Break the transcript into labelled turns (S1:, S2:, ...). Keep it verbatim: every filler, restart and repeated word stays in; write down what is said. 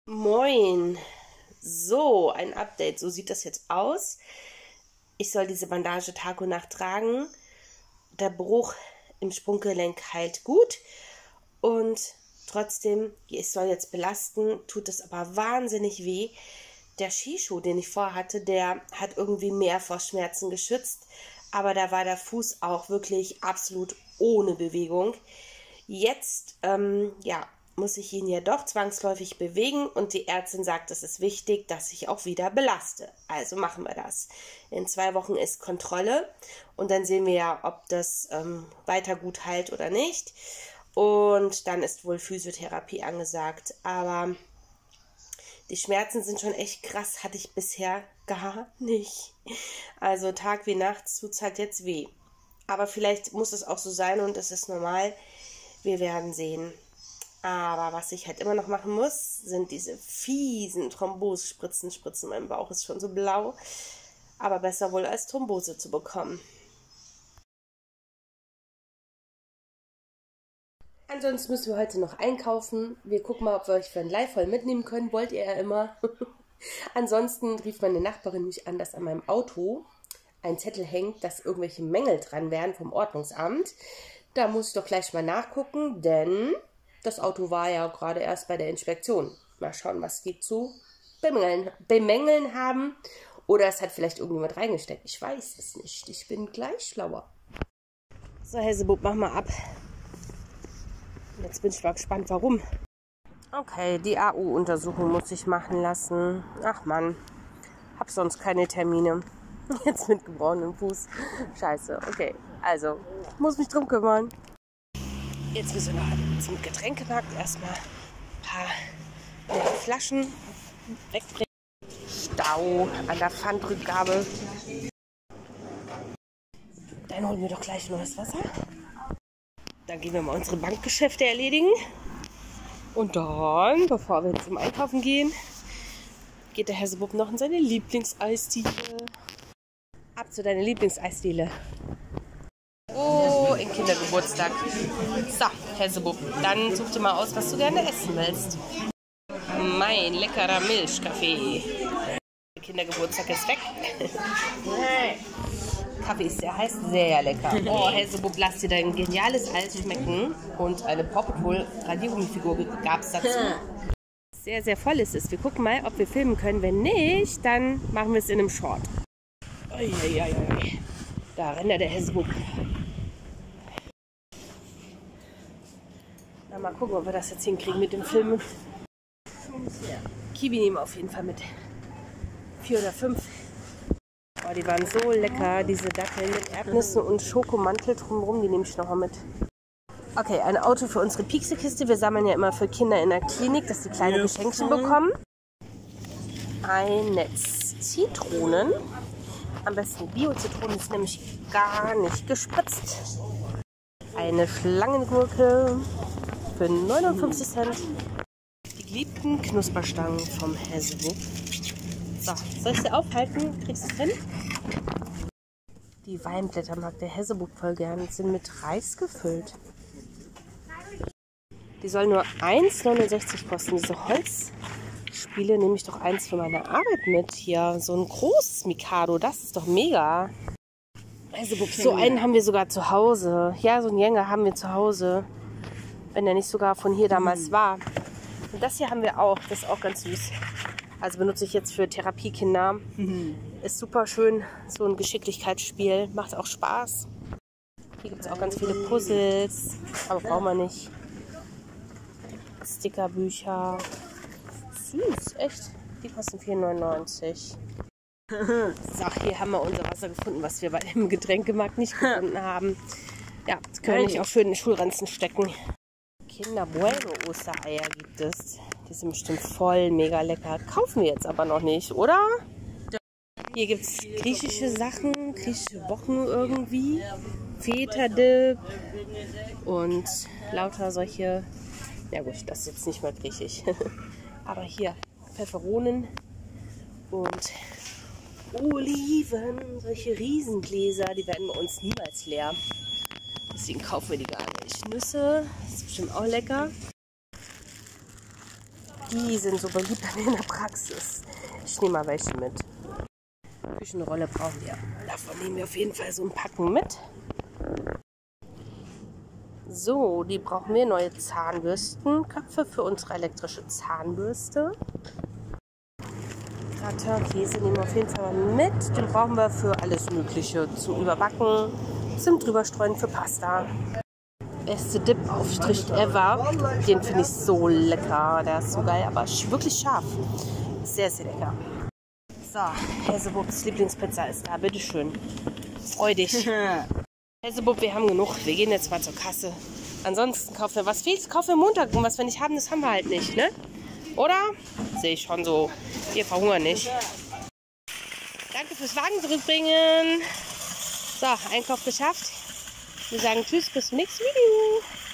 S1: Moin! So, ein Update. So sieht das jetzt aus. Ich soll diese Bandage Tag und Nacht tragen. Der Bruch im Sprunggelenk heilt gut. Und trotzdem, ich soll jetzt belasten, tut es aber wahnsinnig weh. Der Skischuh, den ich vorhatte, der hat irgendwie mehr vor Schmerzen geschützt. Aber da war der Fuß auch wirklich absolut ohne Bewegung. Jetzt, ähm, ja, muss ich ihn ja doch zwangsläufig bewegen und die Ärztin sagt, es ist wichtig, dass ich auch wieder belaste. Also machen wir das. In zwei Wochen ist Kontrolle und dann sehen wir ja, ob das ähm, weiter gut heilt oder nicht. Und dann ist wohl Physiotherapie angesagt. Aber die Schmerzen sind schon echt krass, hatte ich bisher gar nicht. Also Tag wie Nacht tut es halt jetzt weh. Aber vielleicht muss es auch so sein und es ist normal. Wir werden sehen. Aber was ich halt immer noch machen muss, sind diese fiesen Thrombosespritzen. Spritzen, mein Bauch ist schon so blau. Aber besser wohl als Thrombose zu bekommen. Ansonsten müssen wir heute noch einkaufen. Wir gucken mal, ob wir euch für ein Live-Haul mitnehmen können. Wollt ihr ja immer. Ansonsten rief meine Nachbarin mich an, dass an meinem Auto ein Zettel hängt, dass irgendwelche Mängel dran wären vom Ordnungsamt. Da muss ich doch gleich mal nachgucken, denn das Auto war ja gerade erst bei der Inspektion. Mal schauen, was die zu bemängeln, bemängeln haben. Oder es hat vielleicht irgendjemand reingesteckt. Ich weiß es nicht. Ich bin gleich schlauer. So, Häsebub, mach mal ab. Jetzt bin ich mal gespannt, warum. Okay, die A U-Untersuchung muss ich machen lassen. Ach Mann, hab sonst keine Termine. Jetzt mit gebrochenem Fuß. Scheiße, okay. Also, muss mich drum kümmern. Jetzt müssen wir noch zum Getränkemarkt erstmal ein paar leere Flaschen wegbringen. Stau an der Pfandrückgabe. Dann holen wir doch gleich noch das Wasser. Dann gehen wir mal unsere Bankgeschäfte erledigen. Und dann, bevor wir zum Einkaufen gehen, geht der Häsebub noch in seine Lieblingseisdiele. Ab zu deiner Lieblingseisdiele. Oh, ein Kindergeburtstag. So, Häsebub, dann such dir mal aus, was du gerne essen willst. Mein leckerer Milchkaffee. Der Kindergeburtstag ist weg. Kaffee ist sehr heiß, sehr lecker. Oh, Häsebub, lass dir dein geniales Eis schmecken. Und eine Paw Patrol Radiergummifigur gab es dazu. Sehr, sehr voll ist es. Wir gucken mal, ob wir filmen können. Wenn nicht, dann machen wir es in einem Short. Uiuiui. Da rennt der Häsebub. Na, mal gucken, ob wir das jetzt hinkriegen mit dem Filmen. Kiwi nehmen wir auf jeden Fall mit. Vier oder fünf. Oh, die waren so lecker, diese Datteln mit Erdnüssen und Schokomantel drumherum, die nehme ich noch mal mit. Okay, ein Auto für unsere Pieksekiste. Wir sammeln ja immer für Kinder in der Klinik, dass sie kleine Geschenkchen bekommen. Ein Netz Zitronen. Am besten Bio-Zitronen, ist nämlich gar nicht gespritzt. Eine Schlangengurke für neunundfünfzig Cent. Die geliebten Knusperstangen vom Häsebub. So, soll ich sie aufhalten? Kriegst du es hin? Die Weinblätter mag der Häsebub voll gern. Sind mit Reis gefüllt. Die sollen nur eins neunundsechzig kosten. Diese Holzspiele nehme ich doch eins für meine Arbeit mit. Hier, so ein großes Mikado. Das ist doch mega. Häsebub, so einen haben wir sogar zu Hause. Ja, so einen Jänger haben wir zu Hause. Wenn er nicht sogar von hier damals war. Und das hier haben wir auch. Das ist auch ganz süß. Also benutze ich jetzt für Therapiekinder. Mhm. Ist super schön. So ein Geschicklichkeitsspiel. Macht auch Spaß. Hier gibt es auch ganz viele Puzzles. Aber brauchen wir nicht. Stickerbücher. Süß, echt. Die kosten vier neunundneunzig. So, hier haben wir unser Wasser gefunden, was wir bei dem Getränkemarkt nicht gefunden haben. Ja, das können wir nicht auch schön in den Schulranzen stecken. Kinder Bueno Ostereier gibt es. Die sind bestimmt voll mega lecker. Kaufen wir jetzt aber noch nicht, oder? Hier gibt es griechische Sachen, griechische Wochen irgendwie. Feta-Dip und lauter solche. Ja gut, das ist jetzt nicht mal griechisch. Aber hier Pfefferonen und Oliven. Solche Riesengläser, die werden bei uns niemals leer. Deswegen kaufen wir die gar nicht. Nüsse, das ist bestimmt auch lecker. Die sind so beliebt bei mir in der Praxis. Ich nehme mal welche mit. Küchenrolle brauchen wir. Davon nehmen wir auf jeden Fall so ein Packen mit. So, die brauchen wir. Neue Zahnbürstenköpfe für unsere elektrische Zahnbürste. Gratin-Käse nehmen wir auf jeden Fall mal mit. Den brauchen wir für alles Mögliche. Zum Überbacken, zum Drüberstreuen für Pasta. Beste Dip-Aufstrich ever. Den finde ich so lecker. Der ist so geil, aber wirklich scharf. Sehr, sehr lecker. So, Häsebubs Lieblingspizza ist da. Bitteschön. Freu dich. Häsebub, wir haben genug. Wir gehen jetzt mal zur Kasse. Ansonsten kaufen wir, was fehlt, kaufen wir Montag. Und was wir nicht haben, das haben wir halt nicht, ne? Oder? Sehe ich schon so. Wir verhungern nicht. Danke fürs Wagen zurückbringen. So, Einkauf geschafft. Wir sagen Tschüss, bis zum nächsten Video.